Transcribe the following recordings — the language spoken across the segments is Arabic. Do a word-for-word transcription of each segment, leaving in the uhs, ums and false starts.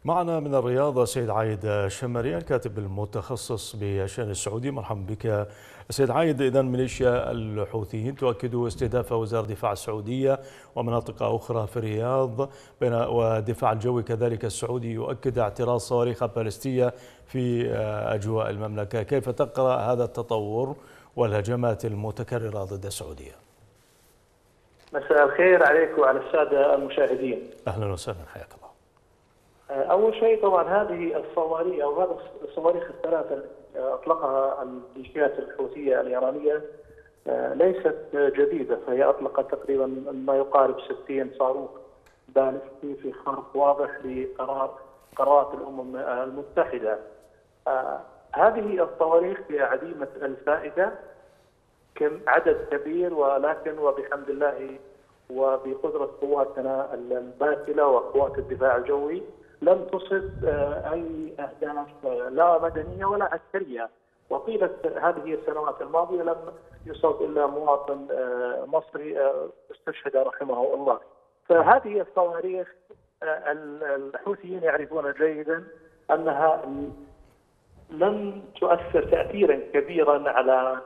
معنا من الرياض سيد عايد الشمري الكاتب المتخصص بالشأن السعودي. مرحبا بك سيد عايد. إذا ميليشيا الحوثيين تؤكد استهداف وزارة الدفاع السعودية ومناطق أخرى في الرياض، والدفاع الجوي كذلك السعودي يؤكد اعتراض صواريخ باليستية في أجواء المملكة. كيف تقرأ هذا التطور والهجمات المتكررة ضد السعودية؟ مساء الخير عليك وعلى السادة المشاهدين. أهلا وسهلا، حياك الله. أول شيء طبعا هذه الصواريخ أو هذه الصواريخ الثلاثة أطلقها الميليشيات الحوثية الإيرانية ليست جديدة، فهي أطلقت تقريبا ما يقارب ستين صاروخ باليستي في خرق واضح لقرار قرارات الأمم المتحدة. هذه الصواريخ هي عديمة الفائدة، كم عدد كبير، ولكن وبحمد الله وبقدرة قواتنا الباسلة وقوات الدفاع الجوي لم تصب أي أهداف لا مدنية ولا عسكرية. وطيلة هذه السنوات الماضية لم يصب إلا مواطن مصري استشهد رحمه الله. فهذه الصواريخ الحوثيين يعرفون جيدا أنها لن تؤثر تأثيرا كبيرا على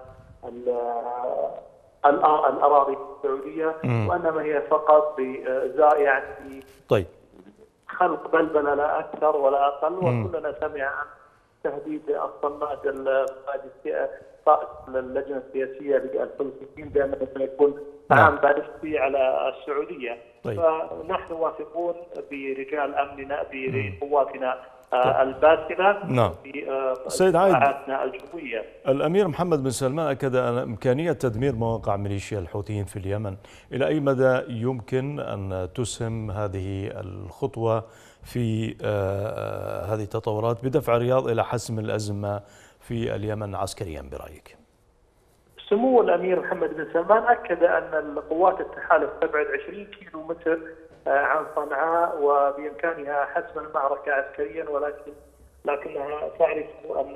الأراضي السعودية، وإنما هي فقط يعني طيب خلق بلبلة لا أكثر ولا أقل. وكلنا سمع عن تهديد الصماد القائد اللجنة السياسية للفلسطينيين بأنه سيكون عام باليستي على السعودية. طيب. فنحن واثقون برجال أمننا بقواتنا الباسلة. نعم. سيد عايد، الجوية. الأمير محمد بن سلمان أكد أن إمكانية تدمير مواقع ميليشيا الحوثيين في اليمن. إلى أي مدى يمكن أن تسهم هذه الخطوة في هذه التطورات بدفع الرياض إلى حسم الأزمة في اليمن عسكريا برأيك؟ سمو الأمير محمد بن سلمان أكد أن القوات التحالف تبعد عشرين كيلو متر عن صنعاء وبإمكانها حسم المعركة عسكريا، ولكن لكنها تعرف أن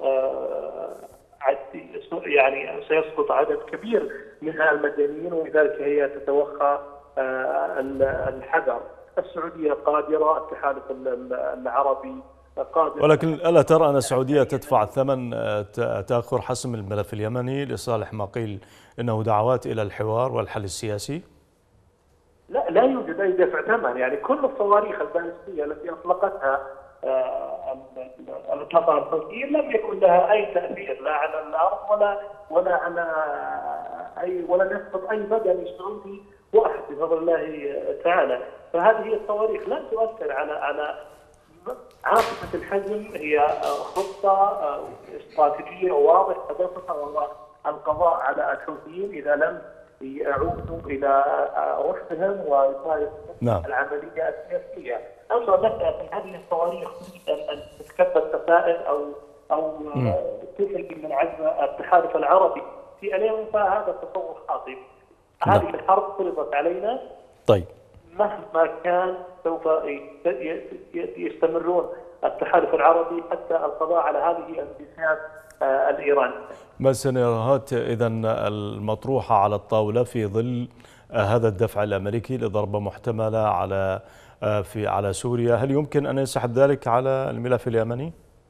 يعني سيسقط عدد كبير من المدنيين، ولذلك هي تتوخى الحذر. السعودية قادرة، التحالف العربي قادر. ولكن ألا ترى أن السعودية تدفع الثمن تأخر حسم الملف اليمني لصالح ما قيل إنه دعوات إلى الحوار والحل السياسي؟ لا لا يوجد أي دفع ثمن. يعني كل الصواريخ الباليستية التي أطلقتها أطلقها الحوثيين لم يكن لها أي تأثير لا على الأرض ولا ولا على أي ولا يسقط أي مدني سعودي واحد بفضل الله تعالى. فهذه الصواريخ لن تؤثر على على عاصفة الحجم. هي خطة استراتيجية واضحة هدفها وهو القضاء على الحوثيين إذا لم يعودوا إلى رشدهم ويمارسوا نعم. العملية السياسية. أما مسألة هذه الصواريخ أن تتكبد خسائر أو أو تخرج من عزم التحالف العربي في اليمن، فهذا تصور خاطئ. هذه الحرب فرضت علينا. طيب. مهما كان سوف يستمرون التحالف العربي حتى القضاء على هذه الميليشيات الإيرانية. ما السيناريوهات إذا المطروحة على الطاولة في ظل هذا الدفع الأمريكي لضربة محتملة على في على سوريا؟ هل يمكن أن ينسحب ذلك على الملف اليمني؟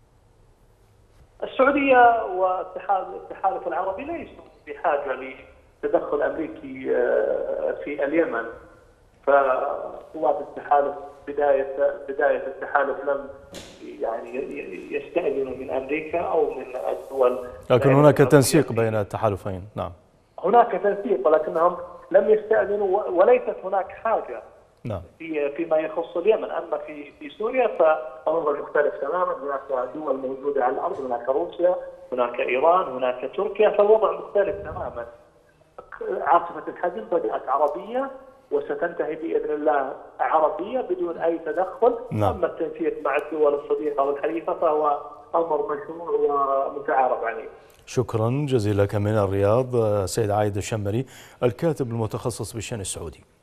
السعودية والتحالف العربي ليسوا بحاجة لتدخل أمريكي في اليمن. فقوات التحالف بداية بداية التحالف لم يعني يستأذنوا من أمريكا أو من الدول، لكن هناك تنسيق بين التحالفين. نعم، هناك تنسيق ولكنهم لم يستأذنوا وليست هناك حاجة. نعم. في فيما يخص اليمن. أما في في سوريا فالوضع مختلف تماما. هناك دول موجودة على الأرض، هناك روسيا، هناك إيران، هناك تركيا، فالوضع مختلف تماما. عاصفة الحجم بدأت عربية وستنتهي بإذن الله عربية بدون أي تدخل. نعم. أما التنسيق مع الدول الصديقة والحليفة فهو أمر مشروع ومتعارف عليه. شكرا جزيلا لك من الرياض سيد عايد الشمري الكاتب المتخصص بالشأن السعودي.